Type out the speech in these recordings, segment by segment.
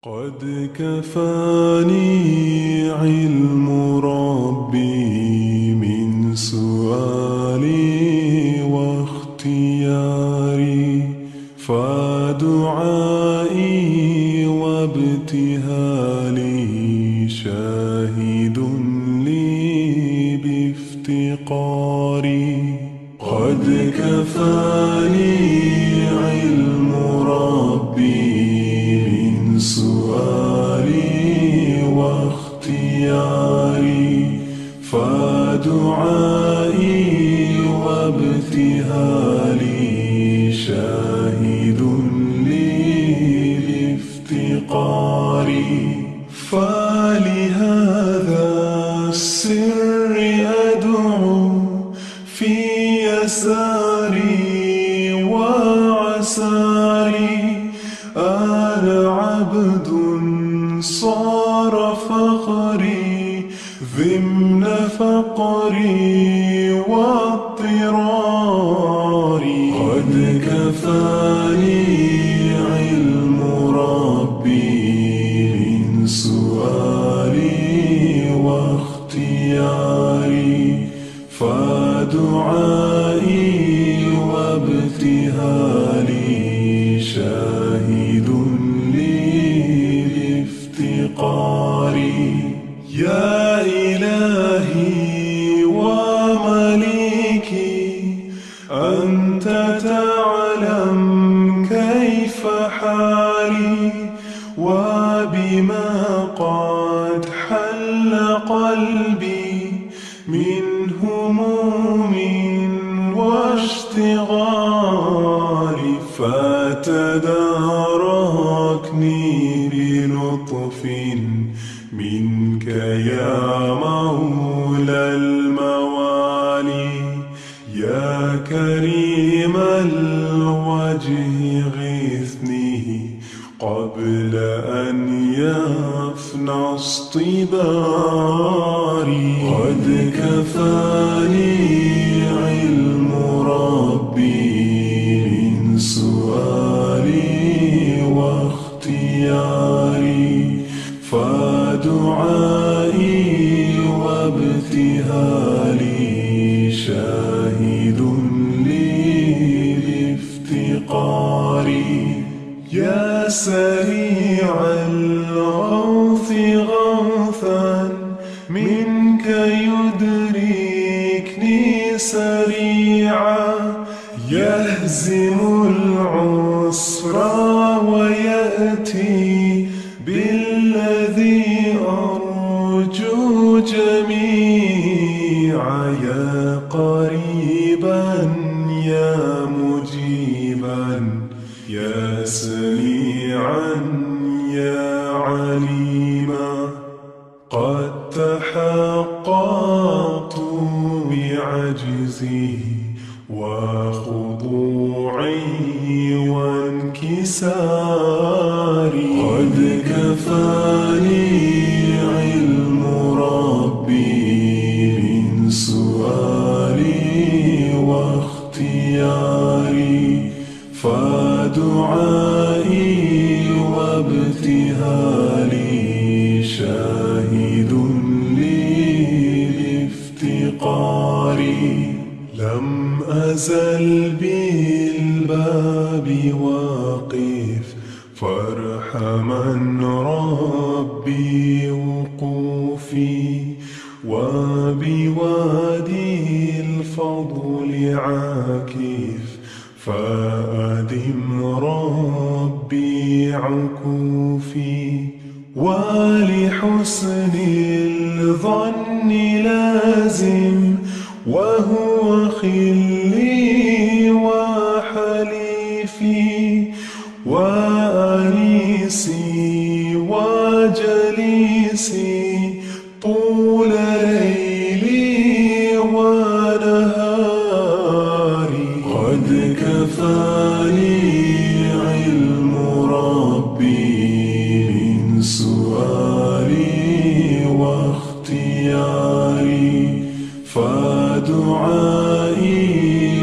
قد كفاني علم ربي من سؤالي واختياري، فدعائي وابتهالي شاهد لي بافتقاري. قد كفاني علم ربي من سؤالي واختياري، فدعائي وابتهالي شاهد لي بافتقاري. فلهذا السر أدعو في يساري وعساري، أنا عبد صار فخري ضمن فقري واضطراري. قد كفاني علم ربي من سؤالي واختياري، فدعائي وابتهالي شاهد لي بافتقاري. يا إلهي ومليكي، أنت تعلم كيف حالي وبما قد حل قلبي من هموم واشتغال، فتداركني بلطف منك يا مولى الموالي. يا كريم الوجه غثني قبل أن يفنى اصطباري. قد كفاني علم ربي من سؤالي واختياري، فدعائي وابتهالي شاهد لي بافتقاري. يا سريع الغوث غوثا منك يدركني سريعا، يهزم العسر ويأتي بالذي أرجو جميعا. يا قريبا يا مجيبا، يا سميعا يا عليما، قد تحققت بعجزي وخضوعي وانكساري. قد كفاني علم ربي من سؤالي واختياري، فدعائي وابتهالي شاهد لي بافتقاري. لم أزل بالباب واقف، فارحمن ربي وقوفي، وبوادي الفضل عاكف، فأدم ربي عكوفي. ولحسن الظن لازم، وهو خلي وحليفي وأنيسي وجليسي طول ليلي ونهاري. قد كفاني علم ربي من سؤالي واختياري، فدعائي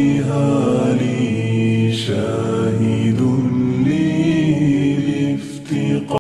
وابتهالي شاهد لي بافتقاري. في